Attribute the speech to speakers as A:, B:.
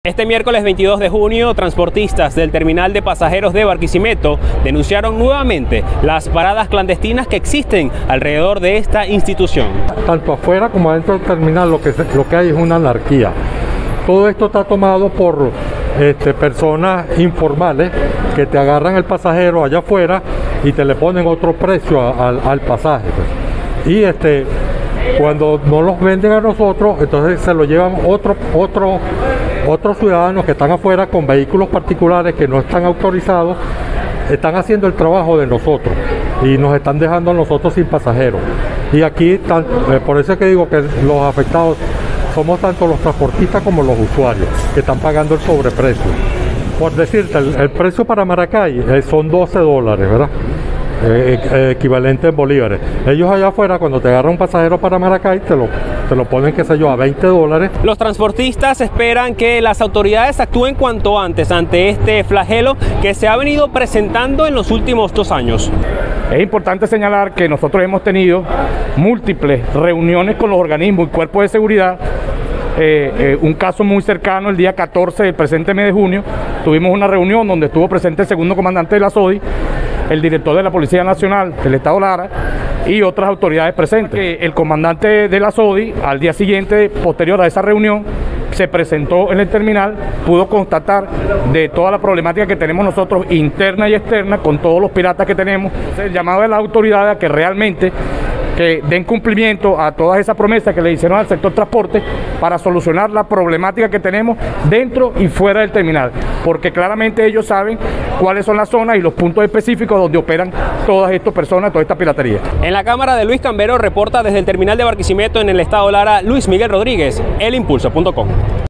A: Este miércoles 22 de junio, transportistas del terminal de pasajeros de Barquisimeto denunciaron nuevamente las paradas clandestinas que existen alrededor de esta institución.
B: Tanto afuera como adentro del terminal lo que hay es una anarquía. Todo esto está tomado por personas informales que te agarran el pasajero allá afuera y te le ponen otro precio al pasaje. Y cuando no los venden a nosotros, entonces se lo llevan otros ciudadanos que están afuera con vehículos particulares que no están autorizados, están haciendo el trabajo de nosotros y nos están dejando a nosotros sin pasajeros. Y aquí, por eso es que digo que los afectados somos tanto los transportistas como los usuarios, que están pagando el sobreprecio. Por decirte, el precio para Maracay son $12, ¿verdad? Equivalente en bolívares. Ellos allá afuera, cuando te agarran un pasajero para Maracay, te lo ponen, qué sé yo, a $20.
A: Los transportistas esperan que las autoridades actúen cuanto antes ante este flagelo que se ha venido presentando en los últimos 2 años.
C: Es importante señalar que nosotros hemos tenido múltiples reuniones con los organismos y cuerpos de seguridad. Un caso muy cercano, el día 14 del presente mes de junio, tuvimos una reunión donde estuvo presente el segundo comandante de la SODI, el director de la Policía Nacional del Estado Lara y otras autoridades presentes. El comandante de la SODI, al día siguiente, posterior a esa reunión, se presentó en el terminal, pudo constatar de toda la problemática que tenemos nosotros interna y externa con todos los piratas que tenemos. Entonces, el llamado de las autoridades a que realmente den cumplimiento a todas esas promesas que le hicieron al sector transporte para solucionar la problemática que tenemos dentro y fuera del terminal, porque claramente ellos saben cuáles son las zonas y los puntos específicos donde operan todas estas personas, toda esta piratería.
A: En la cámara de Luis Cambero reporta desde el terminal de Barquisimeto en el estado Lara, Luis Miguel Rodríguez, elimpulso.com.